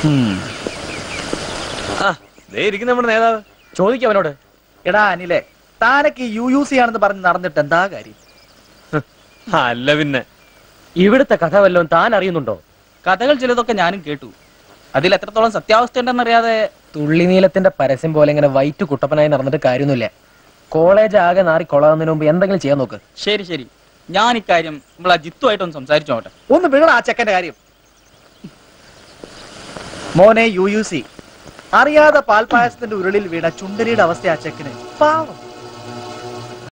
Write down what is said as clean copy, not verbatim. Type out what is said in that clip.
നമ്മുടെ നേതാവ് ചോദിക്കും അവനോട്. എടാ അനിലെ, താനൊക്കെ UUC ആണെന്ന് പറഞ്ഞ് നടന്നിട്ട് എന്താ കാര്യം? അല്ല പിന്നെ ഇവിടുത്തെ കഥ വല്ലതും താൻ അറിയുന്നുണ്ടോ? കഥകൾ ചിലതൊക്കെ ഞാനും കേട്ടു. അതിൽ എത്രത്തോളം സത്യാവസ്ഥ ഉണ്ടെന്നറിയാതെ. തുള്ളിനീലത്തിന്റെ പരസ്യം പോലെ ഇങ്ങനെ വൈറ്റ് കുട്ടപ്പനായി നടന്നിട്ട് കാര്യമൊന്നുമില്ല. കോളേജ് ആകെ നാറി കൊള്ളാവുന്നതിന് മുമ്പ് എന്തെങ്കിലും ചെയ്യാൻ നോക്ക്. ശരി ശരി, ഞാൻ ഇക്കാര്യം നമ്മളാ ജിത്തുമായിട്ടൊന്ന് സംസാരിച്ചോട്ടെ. ഒന്ന് വിള ആ ചെക്കന്റെ കാര്യം. മോനെ UUC, അറിയാതെ പാൽപായസത്തിന്റെ ഉരുളിൽ വീണ ചുണ്ടരിയുടെ അവസ്ഥ ആ ചെക്കന് പാവം.